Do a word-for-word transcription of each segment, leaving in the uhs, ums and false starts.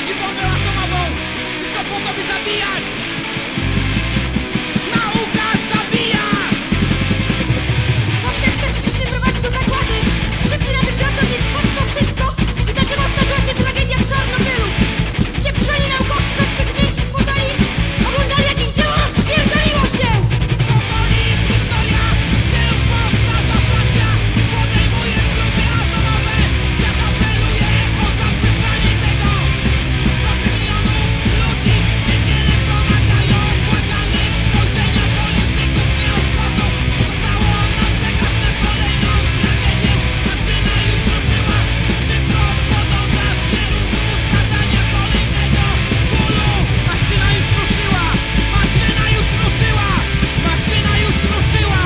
nosi bombę atomową! Wszystko po to, by zabijać! Nauka zabija! Powiem też musimy prowadzić do zagłady! Wszyscy na tym pracownicy poczną wszystko! I dlaczego zdarzyła się tragedia w Czarnobylu? Pieprzeni naukowcy za swych miękkich foteli oglądali, jak ich dzieło rozpierdoliło się! Powoli historia się powtarza, Francja podejmuje próby atomowe! Świat apeluje o zaprzestanie tego! Stovky milionów ludzi niewiele pomagają! Błagalnych spojrzenia polityków nie odchodzą! Zostało nam czekać na kolejną tragedię! Maszyna już ruszyła! Szybko podąża w kierunku skazania kolejnego bólu! Maszyna już ruszyła! Maszyna już ruszyła! Maszyna już ruszyła!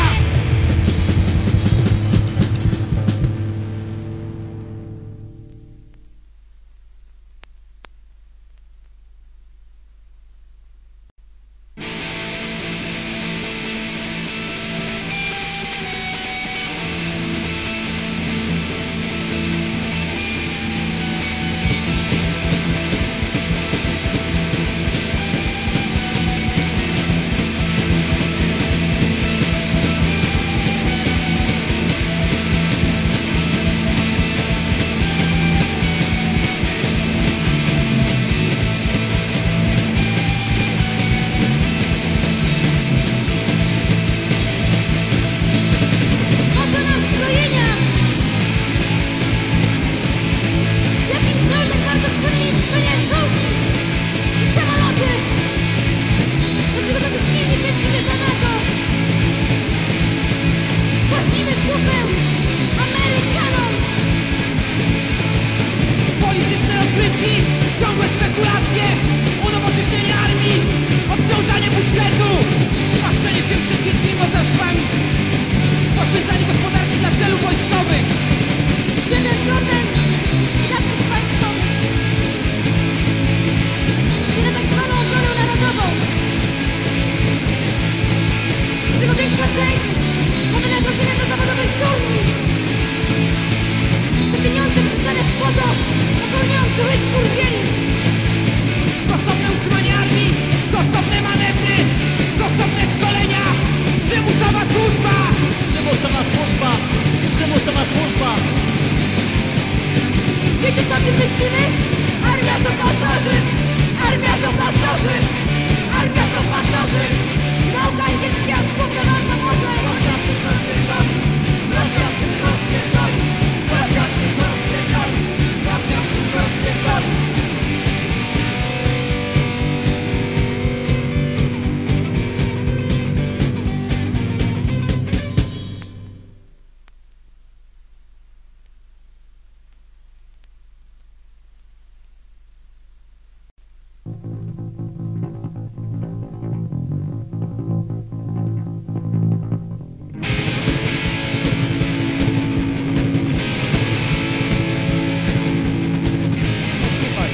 Po co nam zbrojenia? Jakim celem warto chronić skrzynię czołgi i samoloty? Dlaczego tak silnie kręcimy za NATO? Płacimy kupę Amerykanom! Polityczne rozgrywki, ciągłe spekulacje, unowocześnienie armii, obciążanie budżetu, paszczenie się przed wielkimi mocarstwami, poświęcanie gospodarki dla celów wojskowych. jeden procent wydatków państwowych i na tak zwaną obronę narodową. Czego większa część na wynagrodzenia do zawodowej pełni. Te pieniądze wrzucane w błoto napełniają tyły skurwieli. Kosztowne utrzymanie armii, kosztowne manewry, kosztowne szkolenia, przymusowa służba. Przymusowa służba! Przymusowa służba! Wiecie co o tym myślimy? Armia to pasożyt! Armia to pasożyt! Armia to pasożyt! Nauka angielska gówno nam pomoże! Rosja wszystko spierdoli! Rosja wszystko spierdoli! Rosja wszystko spierdoli! Rosja wszystko spierdoli! Słuchaj.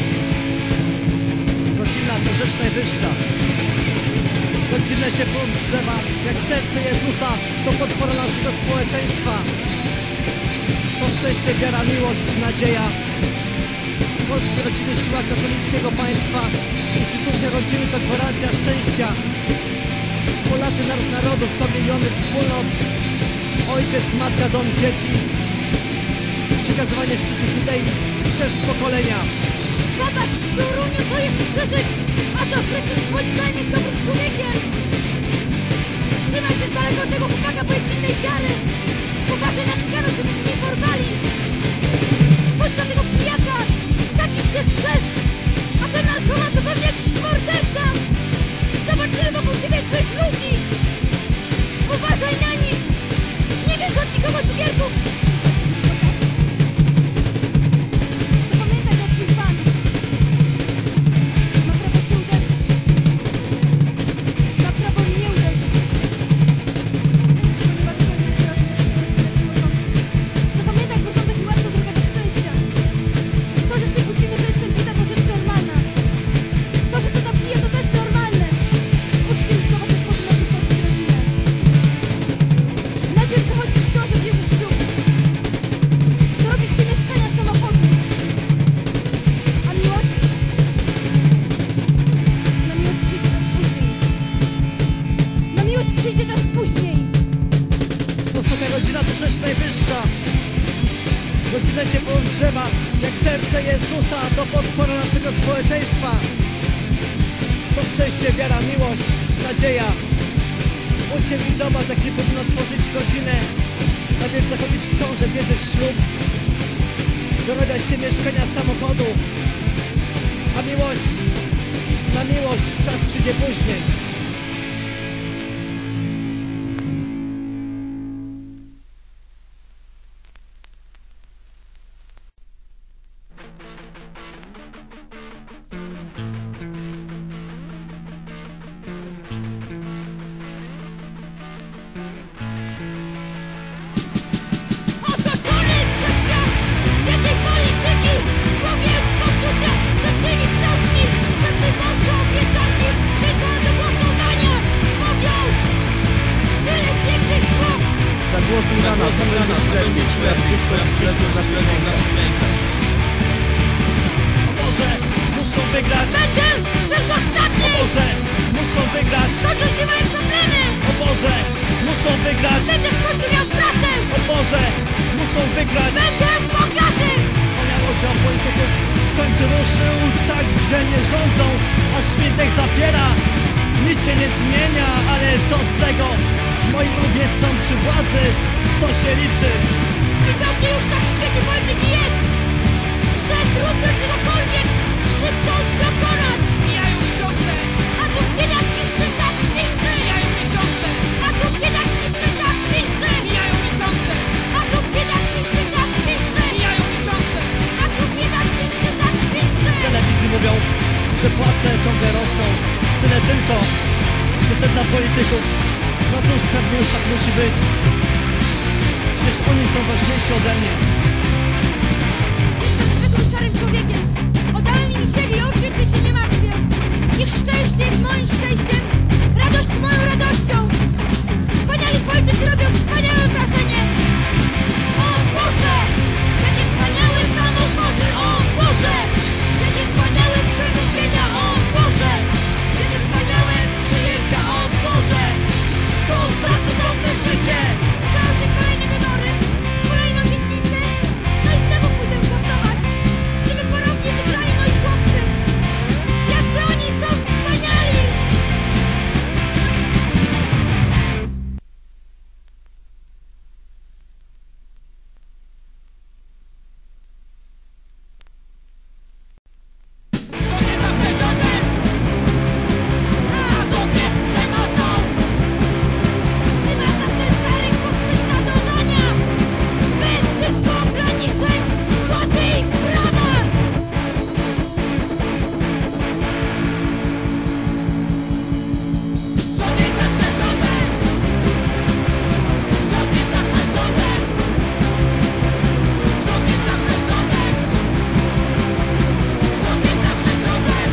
Godzina to rzecz najwyższa. Godzinę ciepłą drzewa, jak serce Jezusa, to podpora naszego społeczeństwa. To szczęście, wiara, miłość, nadzieja. Polskie rodziny, siła katolickiego państwa. Instytucja rodziny to gwarancja szczęścia. Polacy, naród narodów, to miliony wspólnot. Ojciec, matka, dom, dzieci. Przekazywanie wszystkich idei przez pokolenia. Zobacz, Turuniu, to jest człowiek, a to Chrystus Polska jest dobrym człowiekiem. Trzymaj się z daleka od tego chłopaka, bo jest innej wiary. Uważaj na cyganów, żeby się nie porwali. Spójrz na tego pijaka, taki się strzec. A ten narkoman to pewnie jakiś morderca. Zobacz, ile wokół ciebie jest złych ludzi. Uważaj na nich. Nie wiesz od nikogo cukierków. Zapamiętaj, to twój pan. Ma prawo cię uderzyć. Ma prawo mnie uderzyć. Ponieważ to jest Godzinę ciepło grzewa, jak serce Jezusa, to podpora naszego społeczeństwa. To szczęście, wiara, miłość, nadzieja. Uczcie mi, zobacz, jak się powinno tworzyć rodzinę. Najpierw zachodzisz w ciążę, bierzesz ślub, domawiasz się mieszkania, samochodu. A miłość, na miłość czas przyjdzie później. Otoczony przez świat wielkiej polityki, gubię poczucie rzeczywistości. Przed wyborczą obietnicy wiedzą do głosowania. Mówią tyle pięknych słów. Zagłosuj na nas, aby mieć lepiej, twoja przyszłość leży w naszych rękach. O Boże, muszą wygrać! Będę przedostatni! O Boże, muszą wygrać! Skończą się moje problemy! O Boże, muszą wygrać! Będę w końcu miał pracę! O Boże, muszą wygrać! Będę bogaty! Wspaniały dział polityków w końcu ruszył, tak dzielnie rządzą, aż śmietek zapiera. Nic się nie zmienia, ale co z tego? Moi ludzie są przy władzy, to się liczy. Widocznie już tak w świecie polityki jest, że trudno czegokolwiek szybko dokonać. Mijają miesiące, A tu biedak piszczy, tak piszczy! mijają miesiące, A tu biedak piszczy, tak piszczy! mijają miesiące, A tu biedak piszczy, tak piszczy! mijają miesiące. A tu biedak piszczy, tak piszczy! W telewizji mówią, że płace ciągle rosną. Tyle tylko, że ten dla polityków. No cóż, pewnie już tak musi być. Przecież oni są ważniejsi ode mnie. Jestem zwykłym szarym człowiekiem. Oddałem im siebie, już więcej się nie martwię. Ich szczęście jest moim szczęściem, radość moją radością. Wspaniali politycy robią wspaniałe wrażenie. O Boże! Jakie wspaniałe samochody! O Boże! Jakie wspaniałe przemówienia! O Boże! Jakie wspaniałe przyjęcia! O Boże! Co za cudowne życie! Zaczęły się kolejne wybory, kolejne obietnice. No i znowu pójdę głosować, żeby ponownie wygrali moi chłopcy. Jacy oni są wspaniali! Rząd nie zawsze rządem, a rząd jest przemocą. Trzyma zawsze stary kurs prześladowania, bez zysku ograniczeń, władzy i prawa! Rząd jest zawsze rządem, rząd jest zawsze rządem, rząd jest zawsze rządem, rząd jest zawsze rządem,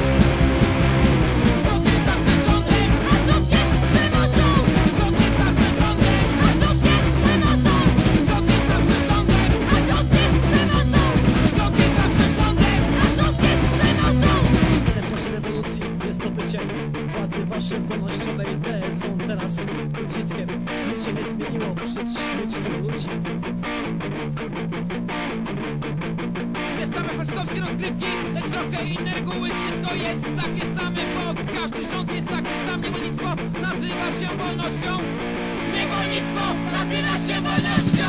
rząd jest zawsze rządem, A rząd jest przemocą! rząd jest zawsze rządem, A rząd jest przemocą! rząd jest zawsze rządem, A rząd jest przemocą! rząd jest zawsze rządem. A rząd jest przemocą! Celem naszej rewolucji jest zdobycie władzy. Wasze wolnościowe idee są teraz uciskiem. Nic się nie zmieniło przed śmiercią tylu ludzi. Te same faszystowskie rozgrywki, lecz trochę inne reguły. Wszystko jest takie same, bo każdy rząd jest taki sam. Niewolnictwo nazywa się wolnością. Niewolnictwo nazywa się wolnością.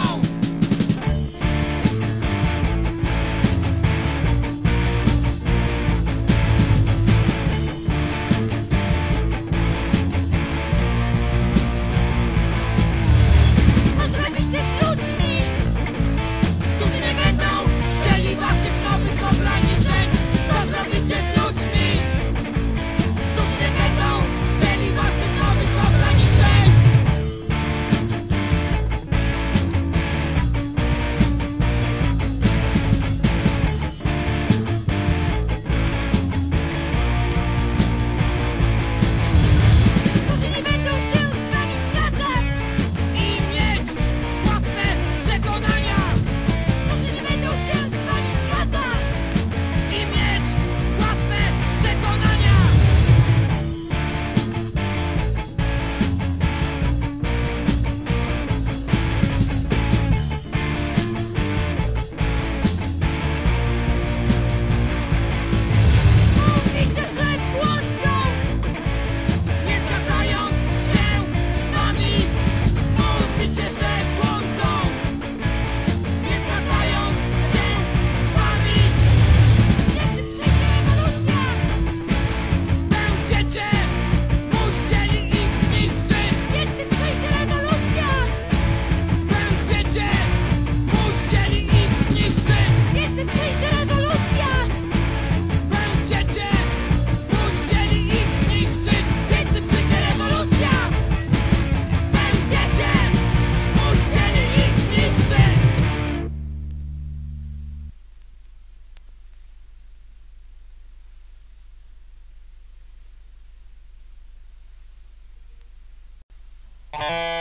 Co zrobicie z ludźmi? Którzy nie będą chcieli waszych nowych ograniczeń. Co zrobicie z ludźmi? Którzy nie będą chcieli waszych nowych ograniczeń. Thank